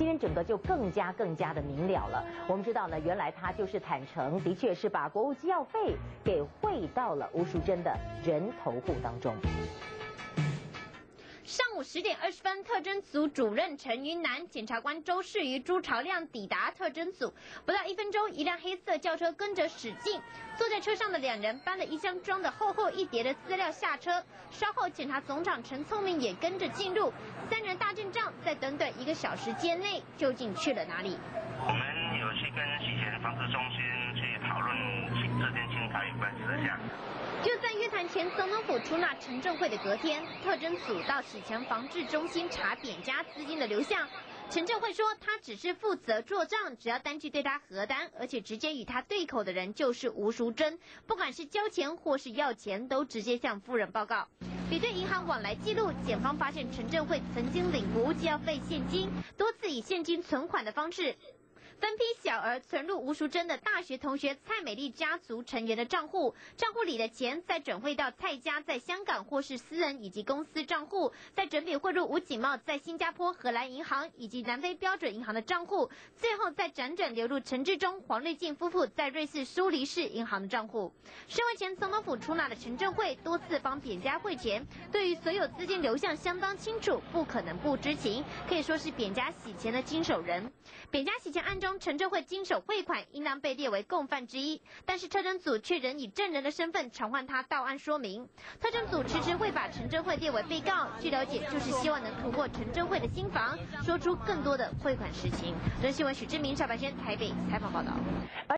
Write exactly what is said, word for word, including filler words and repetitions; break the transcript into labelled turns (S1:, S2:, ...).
S1: 今天整个就更加更加的明了了。我们知道呢，原来他就是坦诚，的确是把国务机要费给汇到了吴淑珍的人头户当中。
S2: 上午十点二十分，特侦组主任陈云南、检察官周世瑜、朱朝亮抵达特侦组。不到一分钟，一辆黑色轿车跟着驶进，坐在车上的两人搬了一箱装的厚厚一叠的资料下车。稍后，检察总长陈聪明也跟着进入，三人大阵仗，在短短一个小时间内，究竟去了哪里？
S3: 我们有去跟洗钱防治中心去讨论这件清查有关事项。
S2: 就在约谈前总统府出纳陈正惠的隔天，特侦组到洗钱防治中心查扁家资金的流向。陈正惠说，他只是负责做账，只要单据对他核单，而且直接与他对口的人就是吴淑珍，不管是交钱或是要钱，都直接向夫人报告。比对银行往来记录，检方发现陈正惠曾经领国务机要费现金，多次以现金存款的方式分批小额存入吴淑珍的大学同学蔡美丽家族成员的账户，账户里的钱再转汇到蔡家在香港或是私人以及公司账户，再整笔汇入吴景茂在新加坡荷兰银行以及南非标准银行的账户，最后再辗转流入陈志忠、黄瑞进夫妇在瑞士苏黎世银行的账户。身为前总统府出纳的陈正惠多次帮扁家汇钱，对于所有资金流向相当清楚，不可能不知情，可以说是扁家洗钱的经手人。扁家洗钱案中，陈正惠经手汇款，应当被列为共犯之一，但是特侦组却仍以证人的身份传唤他到案说明。特侦组迟迟会把陈正惠列为被告，据了解就是希望能突破陈正惠的心防，说出更多的汇款实情。人新闻许志明、邵白轩台北采访报道。